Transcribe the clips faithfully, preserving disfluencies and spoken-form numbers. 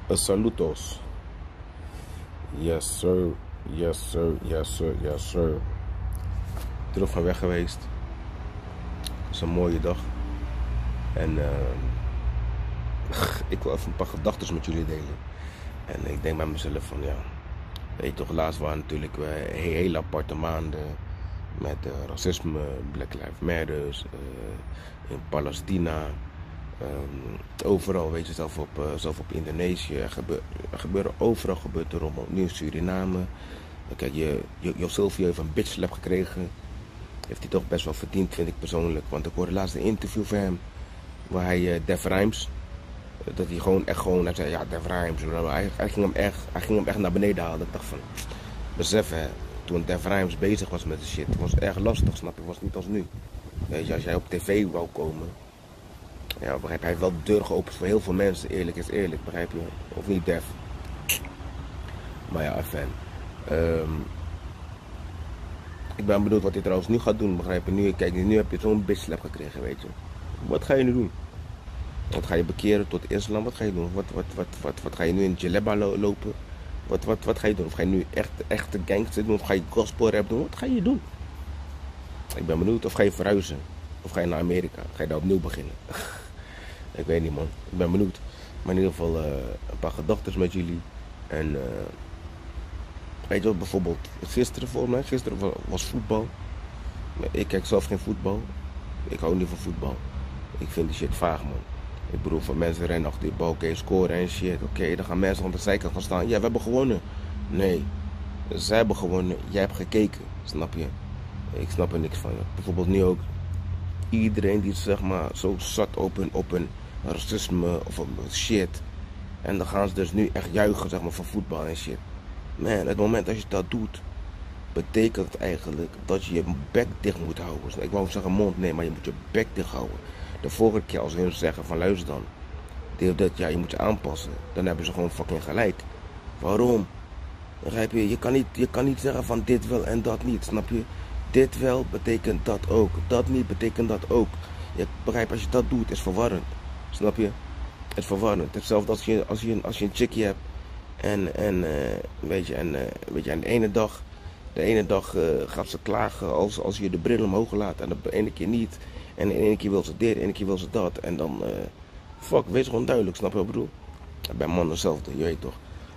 Saludos. Yes sir, yes sir, yes sir, yes sir. Terug van weg geweest. Het is een mooie dag. En uh, ik wil even een paar gedachten met jullie delen. En ik denk bij mezelf van ja, weet je toch, laatst waren natuurlijk uh, hele aparte maanden met uh, racisme, Black Lives Matter, uh, in Palestina. Um, overal, weet je, zelf op, uh, zelf op Indonesië, er, gebeur, er gebeuren overal gebeurt er rommel. Nu in Suriname, kijk, je, je, Jo Silvio heeft een bitch slap gekregen. Heeft hij toch best wel verdiend, vind ik persoonlijk. Want ik hoorde laatst een interview van hem, waar hij uh, Def Rhymes, dat hij gewoon echt gewoon, hij zei ja, Def Rhymes, hij, hij, ging hem echt, hij ging hem echt naar beneden halen. Ik dacht van, besef hè, toen Def Rhymes bezig was met de shit, het was erg lastig, snap je, het was niet als nu. Weet je, als jij op tv wou komen, ja, begrijp je, hij heeft wel de deur geopend voor heel veel mensen, eerlijk is eerlijk, begrijp je? Of niet, Def? Maar ja, fan. Um, ik ben benieuwd wat hij trouwens nu gaat doen, begrijp je? Nu, kijk, nu heb je zo'n bitch slap gekregen, weet je. Wat ga je nu doen? Wat ga je bekeren tot islam? Wat ga je doen? Wat, wat, wat, wat, wat ga je nu in Djellaba lopen? Wat, wat, wat ga je doen? Of ga je nu echt echte gangster doen? Of ga je gospel rap doen? Wat ga je doen? Ik ben benieuwd. Of ga je verhuizen? Of ga je naar Amerika? Ga je daar opnieuw beginnen? Ik weet niet, man. Ik ben benieuwd. Maar in ieder geval uh, een paar gedachten met jullie. En uh, weet je wat, bijvoorbeeld gisteren voor mij, gisteren was voetbal. Ik kijk zelf geen voetbal. Ik hou niet van voetbal. Ik vind die shit vaag, man. Ik bedoel, van mensen rennen achter die bal, oké, okay, scoren en shit. Oké, okay, dan gaan mensen aan de zijkant gaan staan. Ja, we hebben gewonnen. Nee, zij hebben gewonnen. Jij hebt gekeken, snap je? Ik snap er niks van. Ja. Bijvoorbeeld nu ook. Iedereen die zeg maar zo zat op een, op een racisme of een shit. En dan gaan ze dus nu echt juichen, zeg maar, van voetbal en shit. Man, het moment dat je dat doet, betekent het eigenlijk dat je je bek dicht moet houden. Ik wou zeggen mond, nee, maar je moet je bek dicht houden. De vorige keer als hun zeggen van luister dan, dit, dit, ja, je moet je aanpassen, dan hebben ze gewoon fucking gelijk. Waarom? Begrijp je? Je kan niet, je kan niet zeggen van dit wel en dat niet, snap je? Dit wel betekent dat ook, dat niet betekent dat ook. Je begrijpt, als je dat doet, is verwarrend. Snap je? Het is verwarrend. Hetzelfde als je, als je, als je een chickie hebt en, en, uh, weet je, en, uh, weet je, en de ene dag, de ene dag uh, gaat ze klagen als, als je de bril omhoog laat en de ene keer niet. En de ene keer wil ze dit, de ene keer wil ze dat. En dan, uh, fuck, wees gewoon duidelijk, snap je wat ik bedoel? Bij mannen hetzelfde, je weet toch.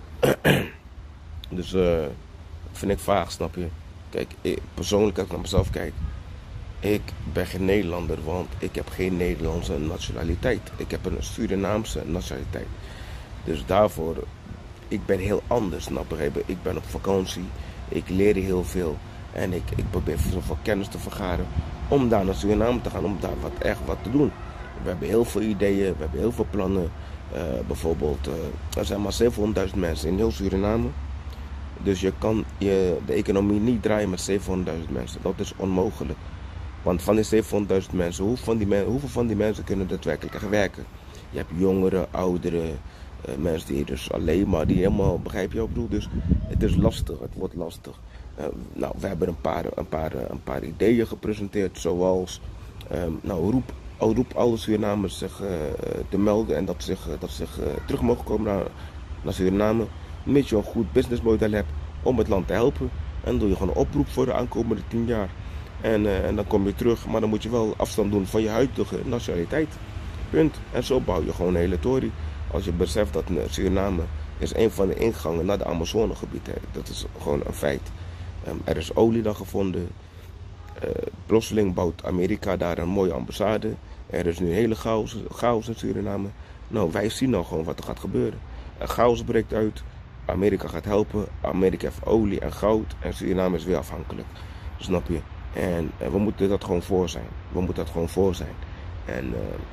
Dus, uh, vind ik vaag, snap je? Kijk, ik, persoonlijk als ik naar mezelf kijk, ik ben geen Nederlander, want ik heb geen Nederlandse nationaliteit. Ik heb een Surinaamse nationaliteit. Dus daarvoor, ik ben heel anders, snap je? Ik ben op vakantie, ik leer heel veel en ik, ik probeer zoveel kennis te vergaren om daar naar Suriname te gaan, om daar wat, echt wat te doen. We hebben heel veel ideeën, we hebben heel veel plannen. Uh, bijvoorbeeld, uh, er zijn maar zevenhonderdduizend mensen in heel Suriname. Dus je kan je, de economie niet draaien met zevenhonderdduizend mensen. Dat is onmogelijk. Want van die zevenhonderdduizend mensen, hoeveel van die, men, hoeveel van die mensen kunnen daadwerkelijk echt werken? Je hebt jongeren, ouderen, uh, mensen die dus alleen maar, die helemaal, begrijp je wat ik bedoel? Dus het is lastig, het wordt lastig. Uh, nou, we hebben een paar, een, paar, een paar ideeën gepresenteerd, zoals, um, nou, roep, roep alle Surinamers zich uh, te melden en dat zich, dat zich uh, terug mogen komen naar, naar Suriname. Mits je een goed businessmodel hebt om het land te helpen. En dan doe je gewoon een oproep voor de aankomende tien jaar. En, uh, en dan kom je terug, maar dan moet je wel afstand doen van je huidige nationaliteit. Punt. En zo bouw je gewoon een hele tory. Als je beseft dat Suriname is een van de ingangen naar de Amazonegebied. Dat is gewoon een feit. Um, er is olie dan gevonden. Uh, plotseling bouwt Amerika daar een mooie ambassade. Er is nu een hele chaos, chaos in Suriname. Nou, wij zien nou gewoon wat er gaat gebeuren. Een chaos breekt uit. Amerika gaat helpen. Amerika heeft olie en goud. En Suriname is weer afhankelijk. Snap je? En uh, we moeten dat gewoon voor zijn. We moeten dat gewoon voor zijn. En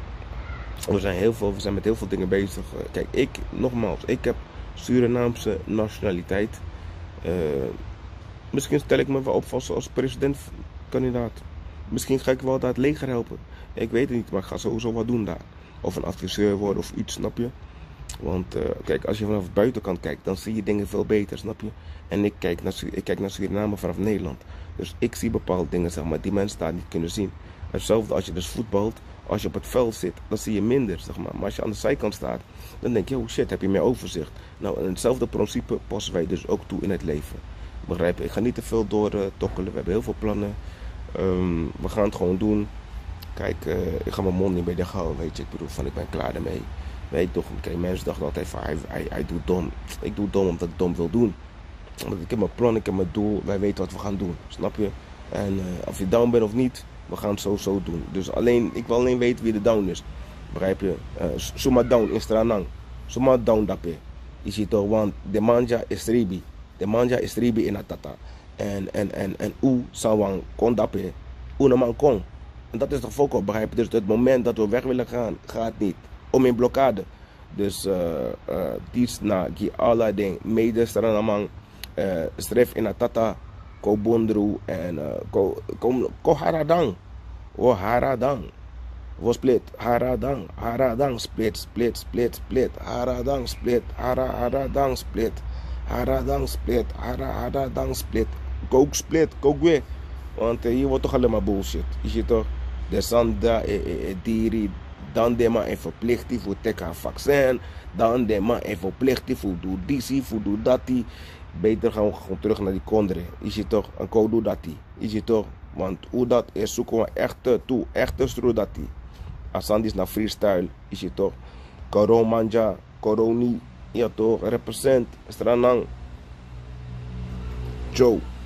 uh, we, zijn heel veel, we zijn met heel veel dingen bezig. Uh, kijk, ik, nogmaals, ik heb Surinaamse nationaliteit. Uh, misschien stel ik me wel op als, als presidentkandidaat. Misschien ga ik wel daar het leger helpen. Ik weet het niet, maar ik ga sowieso wat doen daar. Of een adviseur worden of iets, snap je? Want uh, kijk, als je vanaf de buitenkant kijkt, dan zie je dingen veel beter, snap je? En ik kijk naar, ik kijk naar Suriname vanaf Nederland. Dus ik zie bepaalde dingen, zeg maar, die mensen daar niet kunnen zien. Hetzelfde als je dus voetbalt. Als je op het veld zit, dan zie je minder, zeg maar. Maar als je aan de zijkant staat, dan denk je, oh shit, heb je meer overzicht. Nou, en hetzelfde principe passen wij dus ook toe in het leven. Begrijp je? Ik ga niet te veel door uh, tokkelen. We hebben heel veel plannen. Um, we gaan het gewoon doen. Kijk, uh, ik ga mijn mond niet meer dicht houden, weet je. Ik bedoel, van ik ben klaar ermee. Weet je toch, kijk, mensen dachten altijd van, hij, hij, hij doet dom. Ik doe dom omdat ik dom wil doen. Omdat ik heb mijn plan, ik heb mijn doel. Wij weten wat we gaan doen, snap je? En uh, of je down bent of niet, we gaan het zo zo doen. Dus alleen, ik wil alleen weten wie de down is. Begrijp je? Uh, Suma down in Stranang. Suma down dape. Je ziet toch, want de manja is ribi. De manja is ribi in Atata. En, en, en, en u sawang kon dape. Unaman kon. En dat is toch fokol, begrijp je? Dus het moment dat we weg willen gaan, gaat niet. Om in blokkade. Dus uh, uh, dies na gi alla den mede stranamang uh, stref in Atata. Ko bondru en uh, ko, ko, ko haradang. O haradang. Wo split. Haradang. Haradang split. Split. Split. Split. Haradang split. Hara haradang split. Haradang split. Hara haradang split. Kook split. Kook weer. Want uh, hier wordt toch alleen maar bullshit. Je ziet toch? De Sanda, e, e, e, diri. Dan de man en verplichting voor teka vaccin. Dan de man en verplichting voor doe disi, voor doe dati. Beter gaan we gewoon terug naar die kondre. Je ziet toch? En ko doe dati. Je ziet toch? Want hoe dat is, zoeken we echte toe. Echte stro dati. Asandis naar freestyle. Je ziet toch? Koro manja. Koroni. Ja toch? Represent. Stranang. Joe.